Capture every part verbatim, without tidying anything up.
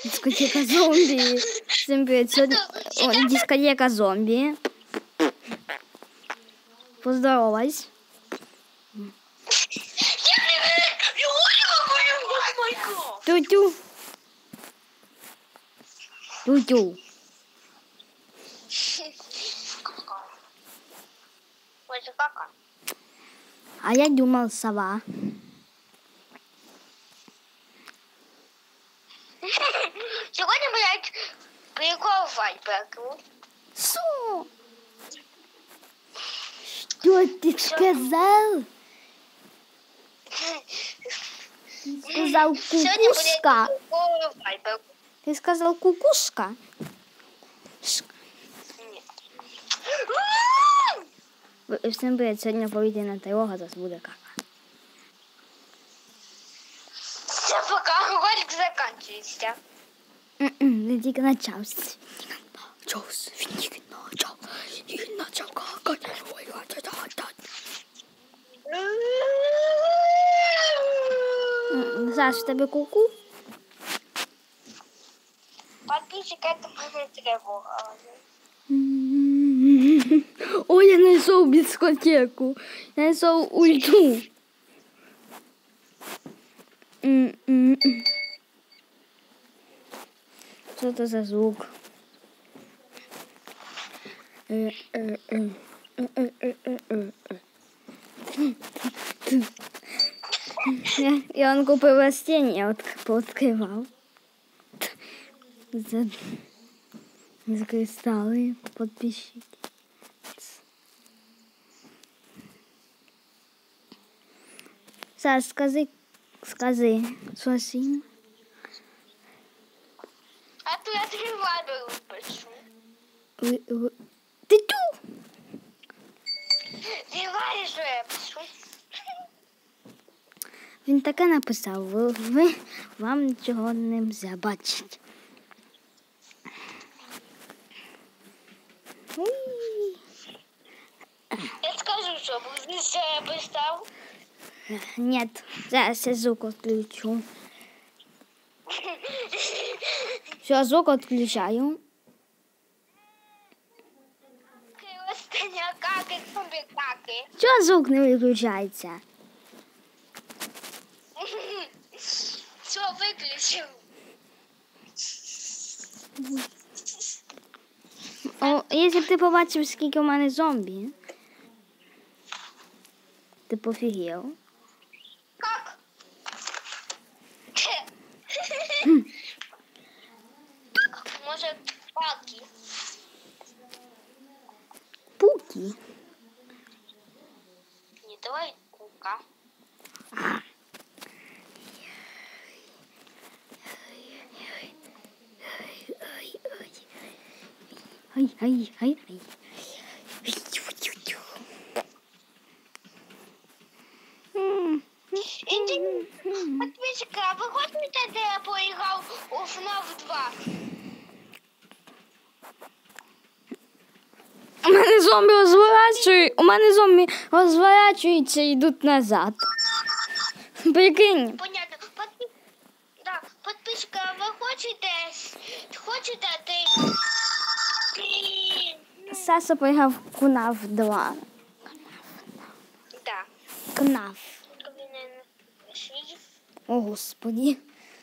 Дискотека зомби. Всем привет. Сегодня О, дискотека зомби. Поздоровайся. Тю-тю. Тю-тю. А я думал, сова. Сегодня, блядь, прикол вайберу. Что? Что ты сказал? Сказал кукушка. Ты сказал кукушка? Всем привет, сегодня повітряна тривога, зараз буде кака. Все, пока ролик заканчивается. Не тільки начався. Начався, він тільки начав. Він начав какати. Саш, в тебе куку? Подписчик, это моя тревога. Ой, я знайшов дискотеку. Я знайшов ульту. Що це за звук? Я, я он купив растения, от, пооткривав. За, за кристалли подписчики. Саш, скажи, скажи, що сім? А то я три вайберу пишу. Ти ту? Ти знаєш, що я пишу? Він таке написав, ви, ви вам нічого не забачить. Я скажу, що буду що я писав. Нет, зараз я звук отключу. Все, звук отключаю. Кривостиня каки, зомбі каки. Чого звук не виключається? Все, виключив. О, якщо б ти побачив, скільки у мене зомбі, ти пофігів. Как? Може, палки? Пуки. Не, давай кука. Ай, ай, ай, ай. Подписчики, а ви хочете, де я поіграв у еф ен еф два? У мене зомбі розворачують, у мене зомбі розворачуються і йдуть назад. Прикинь. Понятно. Подпи... Да, подписчики, а ви хочете, хочете ти... Саса поіграв в кунаф два. Да. Кунаф. О, Господи.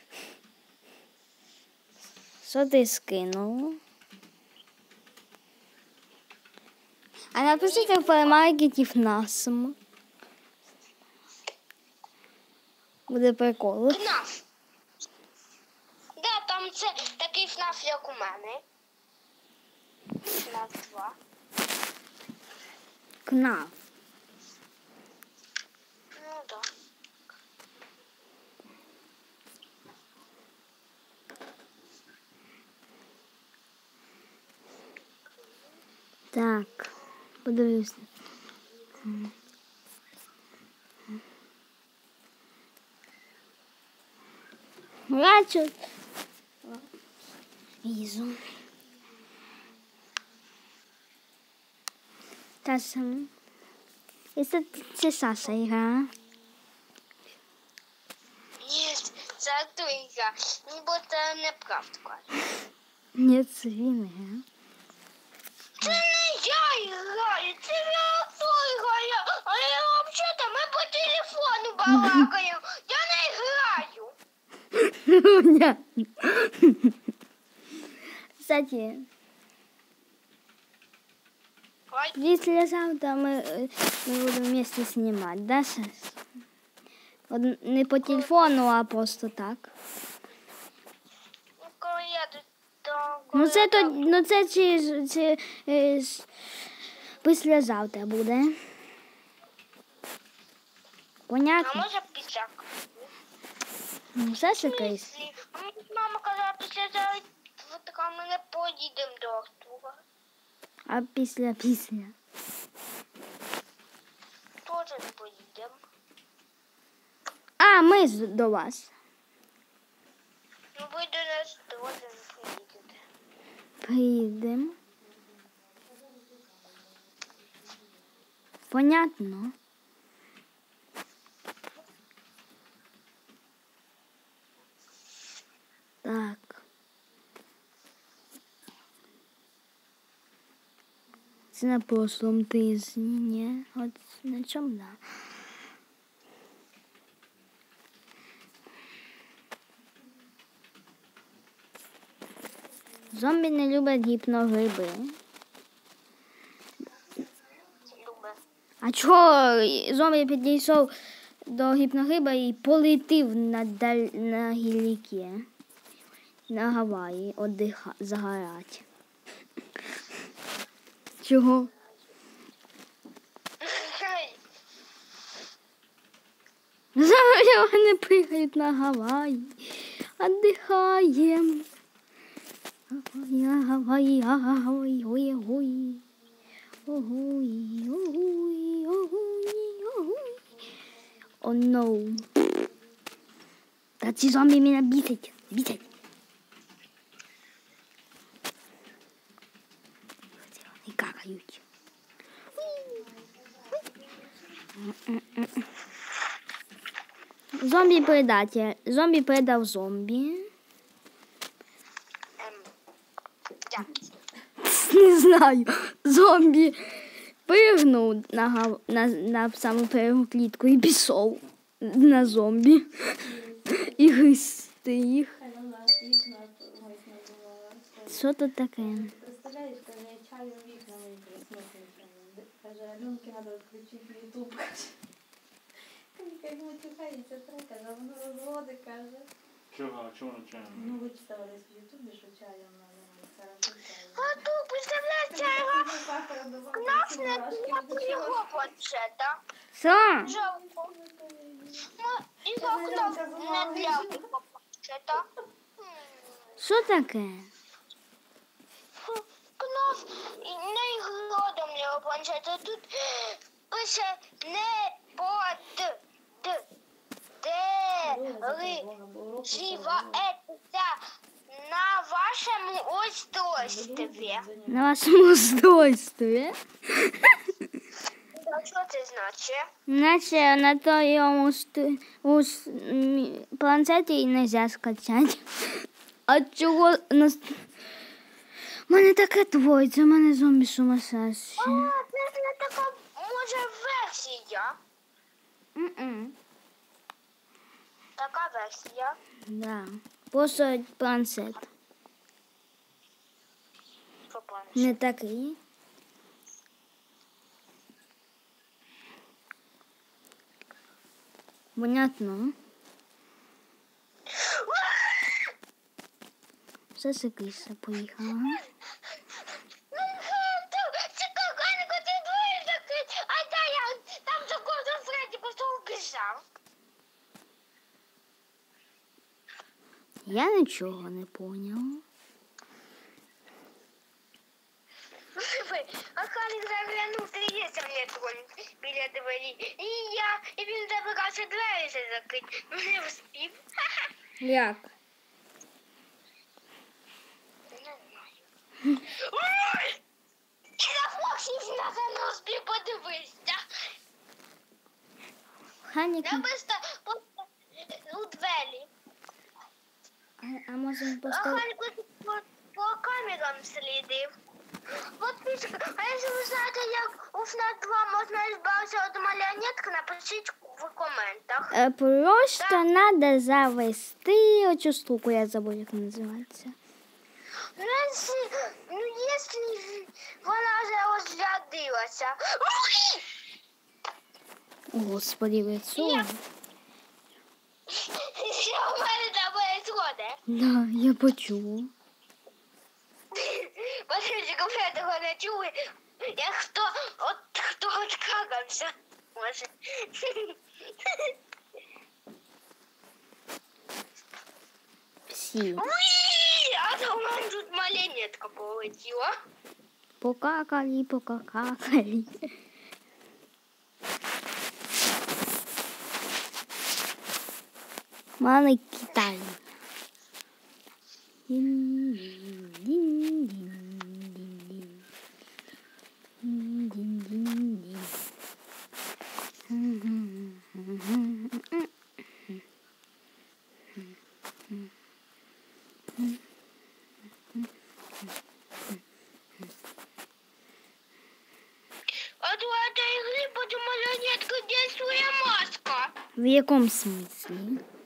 Що ти скинув? А напишіть в перемаркетів насм. Буде прикол. КНАФ. Да, там це такий ФНАФ, як у мене. ФНАФ два. Кнаф. Ну, да. Так, подивлюся. Бачу. Візу. Та сам. І це, це Саша гра. Ні, жартуйся, бо це неправда каже. Ні, це він, ге. Це не я граю, це Віолфой грає, а я взагалі ми по телефону балакаю, я не граю. Понятно. Кстати, Ой, післязавтра ми, е, ми будемо вместе знімати, да, Сас? От не по телефону, а просто так. ну, коли я тут то, Ну це, то, то... ну, це чи, чи, е, с- післязавтра буде. А Понятно? може після? Ну, все ж якийсь. Мислі. А мені мама казала, після цього така ми не поїдемо до Артура. А після, після. Теж не поїдемо. А, ми з- до вас. Ну ви до нас теж не поїдете. Приїдемо. Понятно. Так. Це на прошлому тижні, ні? От на чому, да. Зомбі не люблять гіпногриби. Любе. А чого зомбі підійшов до гіпногриба і полетів на, даль... на гіліки? На Гаваї отдиха... загорать. Чого? Зараз вони пригають на Гаваї. Отдихаємо. Гаваї, Гаваї, Гаваї, ой, ой. Огуй, огуй, огуй, огуй. О, no. Та ці зомбі мене бісять, бісять. І какають. Зомбі передатель. Зомбі передав зомбі. Ем, як? Не знаю. Зомбі пригнув на, гав... на, на саму першу клітку і пішов на зомбі. І гристи їх. Що тут таке? Представляєш, каже, я чаю вікна мої присмотрюся. Каже, Альонки треба відключити ютуб, каже. Як матюхається, так, каже, а воно розводить, каже. Чого? Чого чаємо? Ну, вичитала десь в ютубі, що чаєм надо, хорошо чаєм. А тут, представляєте, його нас не було його планшета. Що? Жалко. Ну, і окно не для його планшета. М. Що таке? Кнос і не ігродом його планшета. Тут пише не под д де ли живається на вашому устройстві. На вашому устройстві? А що це значить? Наче на твоєму ст- ус- м, планшеті не можна скачати. А чого нас... У мене таке твориться, у мене зомбі сумасшедші. А, це ж не така, може, версія. М-м. Така версія. Да. Просто планшет. Що планшет? Не такий. Понятно. Все секися поїхала. Це какая-то ти двоє закрить, а та я там за кожен Фредді просто убіжав. Я нічого не поняла. А Халік заглянув, тріється мені тролик біля двері. І я, і він забирався двері ще закрити. Ну не встиг. Як? Не знаю. Ой! І на Фоксі на канал збіг, подивися. Ханік. Я просто просто у двері. можемо поставити. Охранник по, по камерам слідив. Подписчики, а якщо ви знаєте, як у ФНАФ два можна збавитися від маріонетки, напишіть в коментах. Е, Просто треба завести оцю штуку, я забув, як називається. Ну, якщо, ну, якщо вона вже розрядилася. Господи, лицо. Що в мене там происходит? Да, я почула. Подписчики, ви того не чули. Я хто, от хто откакався. Може. Всі. Уи! А то в мене тут маріонетка полетіла. Покакали, покакали. Маленький Китай. А то этой игры под марионетку действует маска. В якому смислі?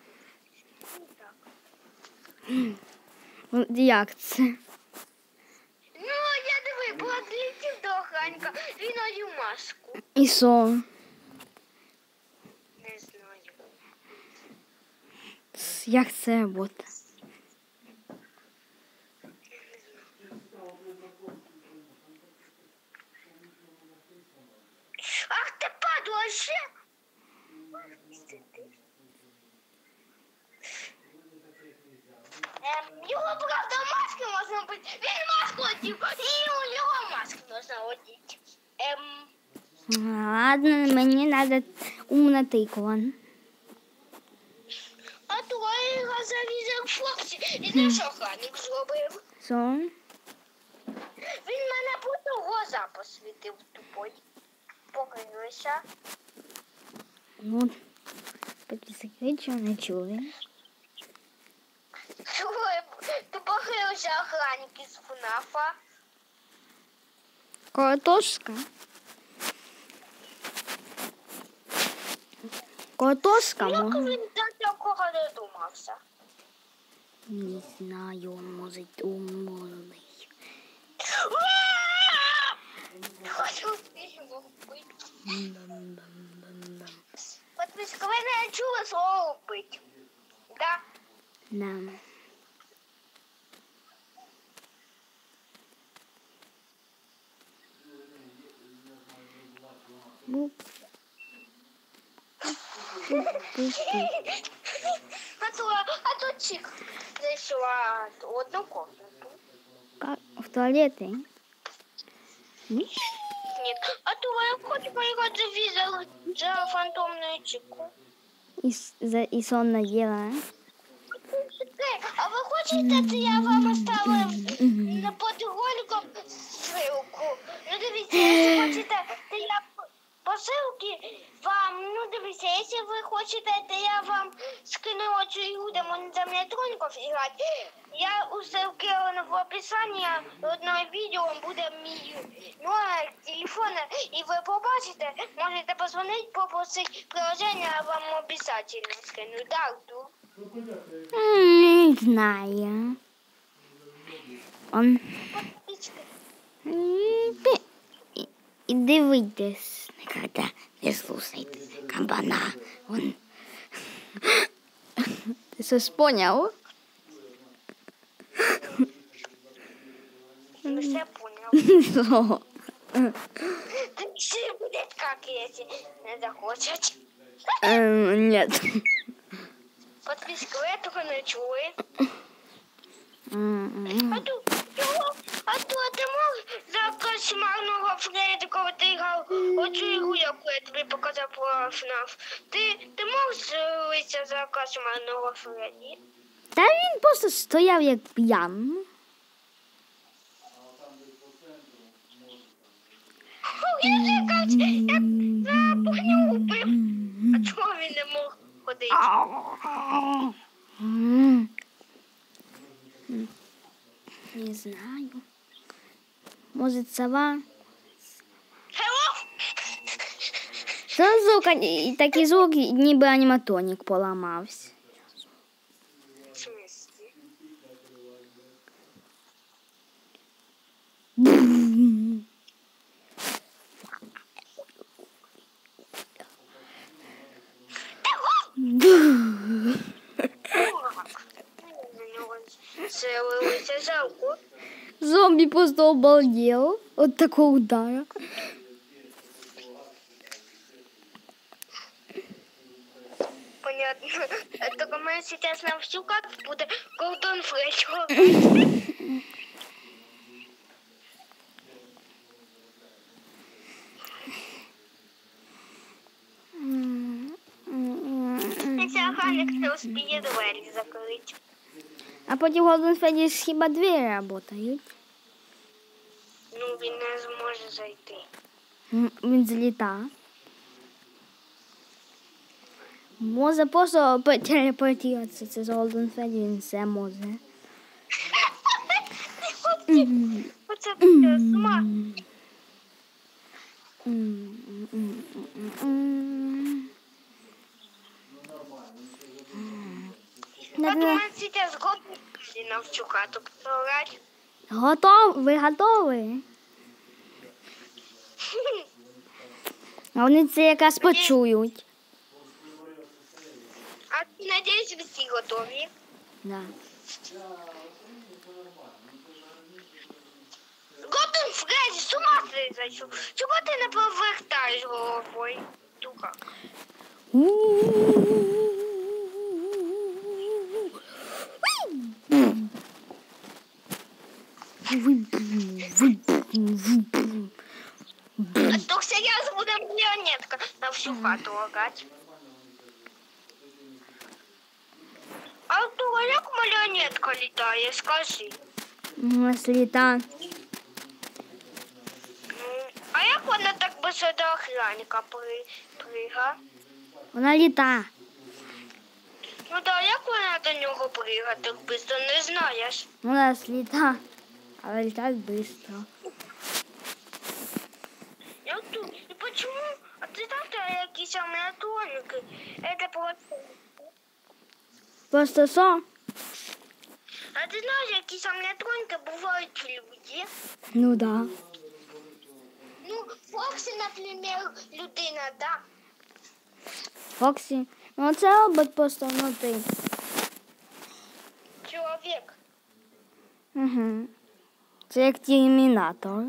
От як це? Ну, я диви, подлетів до охранника, він одів маску. І що? Не знаю. Як це буде? Ах ти падла ще! Ем, його, правда, маски можна бути. Він маску одів, і у його маску можна одіти. Ем, Ладно, мені треба умна тиква. а то його завізив Фоксі, і наш охранник зробив. Що? Він мене будто глаза посвітив тупой. Покинувся. Ну, підписуй, чого не чули. Ти похилився охранник із ФНАФа. Картошка. Картошка, Як може? він до такого додумався? Не знаю, може, умний. Хочу його вбити. Подписка, ви не чули слово вбити? Да? Да. Буп. А то, а то чик зайшла в одну комнату. Как? В туалеты? Нет. А то я хочу поиграть за визор, за фантомную чику. И, с- за, и сонно ела. Эй, а вы хочете, я вам оставила на под роликом ссылку? Ну, дивіться, якщо хочете, то я по ссылке вам, ну, дивіться, якщо ви хочете, то я вам скину оцю ігру, де можна за м'ятроників грати. Я у ссылки в описанні одного відео буде мій номер телефона, і ви побачите, можете позвонити, попросити приложення, я вам обов'язково скину. Да, Артур? М, Не знаю. Он... М, ти- і- І дивитесь. Никогда не слушайте кабана. Он... Ти щось поняв? Ну, все понял. Що? Ты все будет как, если не захочет. Ем, Нет. Подписка, ви этого не чули. М, А то, його, а то ти мог за кошмарного Фредді, коли ти грав оцю ігру, яку я тобі показав про ФНАФ. Ти, ти мог злитися за кошмарного Фредді? Та він просто стояв як п'ян. О, я злякався, як запахню убив. А чого він не мог ходити? М. Не знаю. Може, сова? Hello? Це звук, і такий звук, ніби аніматронік поламався. В смысле? Це лилися жалко. Зомбі просто обалдел от такого удара. Понятно. Только мы сейчас на всю карту будет Golden Flash. Если охранник не успеет дверь закрыть. А потім Golden Freddy's хіба двері працюють? Ну, він не зможе зайти. М, Він зліта. Може просто телепортуватися. Це з Golden Freddy, він все може. Оце буде з ума. От у мене зараз Golden на всю хату пограти. Готов? Ви готові? А вони це якраз почують. А надіюсь, ви всі готові. Да. Golden Freddy, з ума ти зайшов. Чого ти не повертаєш головою? Духа. А то зараз буде маріонетка на всю хату лагати. А то як маріонетка літає, скажи. У нас літа. Ну, а як вона так быстро до охранника при, прига? Вона літа. Ну да, як вона до нього прига так быстро, не знаєш? У нас літа. Але літають швидко. Я тут. І почему? А ти знаєш, що якісь амулетроники? Это просто... Просто що? А ти знаєш, якісь амулетроники бувають люди? Ну да. Ну, Фоксі, наприклад, людина, да? Фоксі. Ну це робот просто внутрі. Чоловік. Угу. Це як термінатор.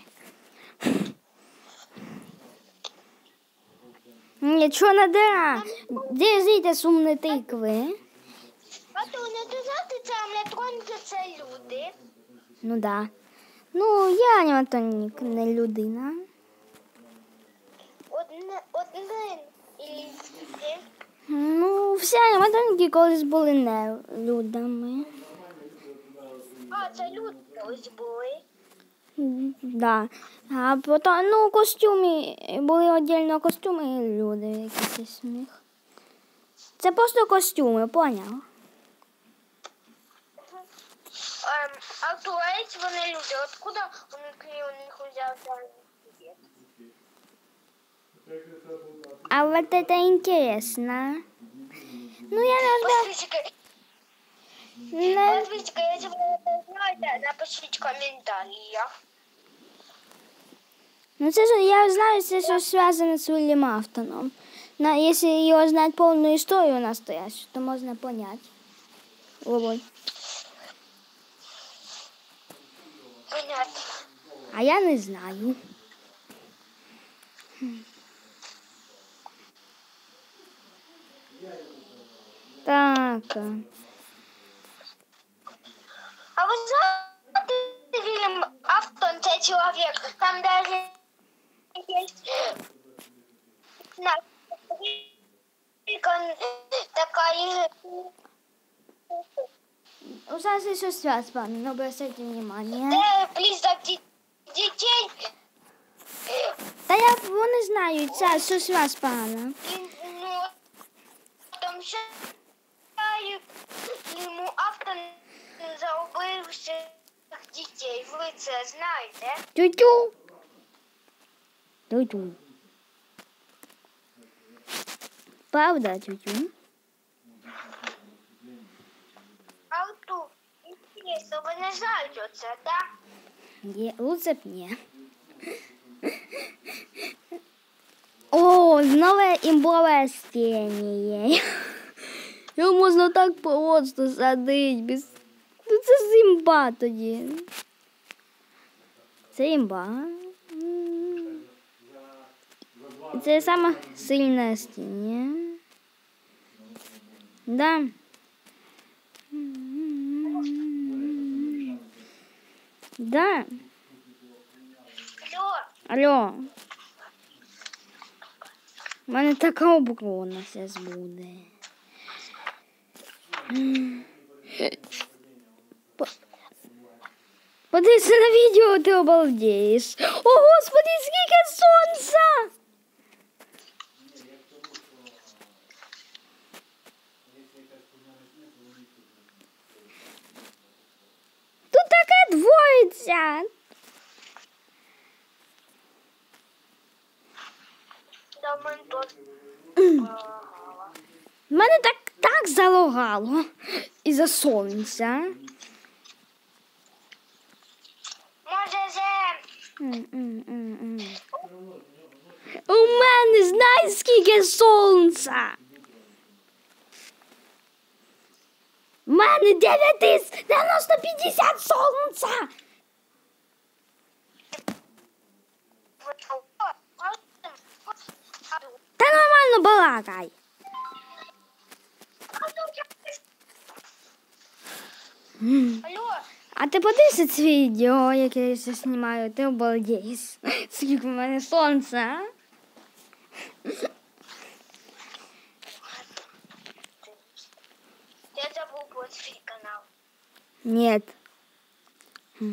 Нічого не дира. Дізійте сумні тикви. А то не ти знаєш, це амулетроники, це люди. Ну да. Ну, я аніматронік, не людина. Одне, один і люди. Ну, всі аніматроніки колись були не людами. А, це люди ось були. Да. А потім, ну, костюми, були віддільно костюми і люди якісь з них. Це просто костюми, поняв? Ем, а то ці вони люди, откуда вони у них взявся? А вот это интересно. Ну, я не знаю. Подписчики, Не... подписчики, если вы это знаете, напишите в комментариях. Ну, це ж, я знаю, це щось зв'язане з Уиллем Афтоном. На, якщо його знати повну історію настоящу, то можна понять. Ой. Понятно. А я не знаю. Так. А вы знаете фильм «Автон, це человек»? Там даже есть такая... У нас є щось зв'язане, не обращайте внимание. Де близок дітей. Та я, вони знають, це щось зв'язане. Ну, там ще йому автор за бивших дітей. Ви це знаєте? Тю-тю. Тю-тю. Правда, тю-тю? А от тут, інтересно, ви не знаєте оце, так? Є, лучше б ні. О, нове імбове стіння. Його можна так просто садити. Без... Ну це ж імба тоді. Це імба. М. Це саме сильне стіння. Да. Да. Алло, Алло. У мене така оборона зараз буде. По- Подивися на відео, ти обалдієш. О, Господи, скільки сонця! Тут таке двоїться. до мене тут. Мене так, так залагало із-за сонця. Може, це... М-м-м-м. У мене знаєш скільки сонця? У мене дев'ять дев'яносто п'ятдесят сонця. Та нормально балакай. М. Алло, А ти подивися це відео, яке я зараз знімаю, ти обалдієш. Скільки в мене сонця. я забув про свій канал. Ні. Я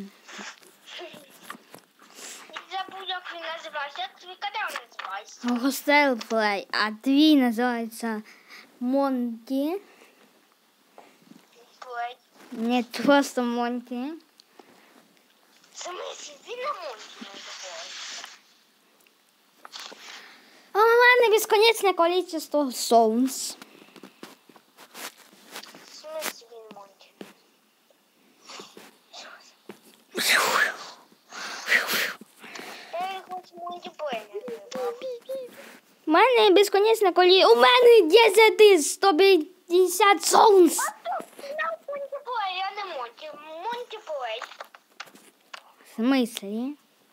забув, як він називається. Як твій канал називається? Hostel Play, а твій називається Монті. Ой, Ні, просто Монті. в смислі, він на мультик називається. А у мене безконечне кількість сонць. В смислі, він мультик. Я його хоч мультиплей називав. У мене безконечне кількість. У мене десять сто п'ятдесят сонць. На мультиплей, я не мультик. Мультиплей. В смислі?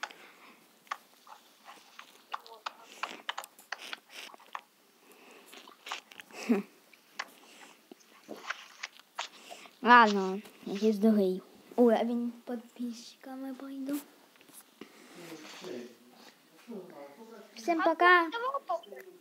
Хм. Ладно, якийсь другий. Уровень підписчиками пойду. Всім пока. Давай попробуй.